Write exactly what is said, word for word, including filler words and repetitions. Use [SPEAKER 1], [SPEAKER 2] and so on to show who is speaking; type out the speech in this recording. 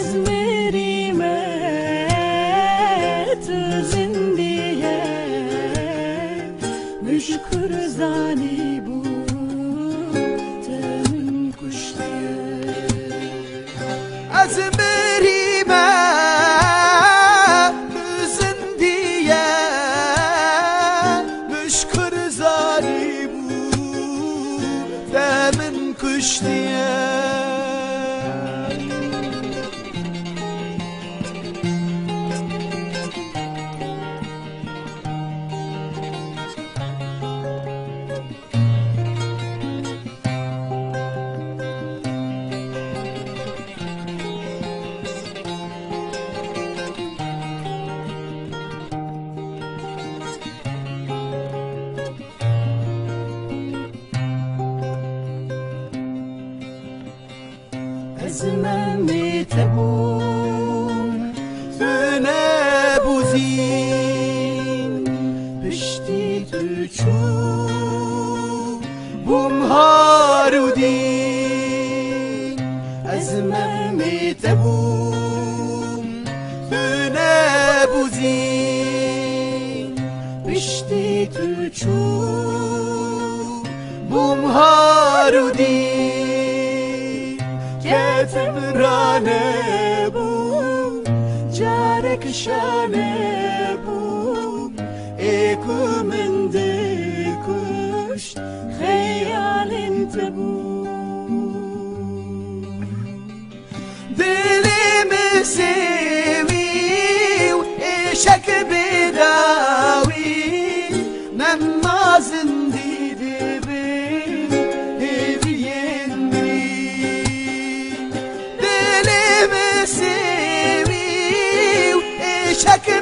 [SPEAKER 1] أزمري مات زندية مشكر زاني بو تمن كشتية
[SPEAKER 2] أزمري مات زندية مشكر زاني بو تمن كشتية
[SPEAKER 1] أزمامي تبون
[SPEAKER 2] ثنا بوزين
[SPEAKER 1] بشتي تشو
[SPEAKER 2] بمهارودين
[SPEAKER 1] أزمامي تبون
[SPEAKER 2] ثنا بوزين
[SPEAKER 1] بشتي تشو
[SPEAKER 2] بمهارودين
[SPEAKER 1] كتمرانه بو جارك شانه بو ايكو من ديكوش خيال انت بو
[SPEAKER 2] دلي مسيوي وإيشك بداوي نماز ديدي مسيوي وإيشك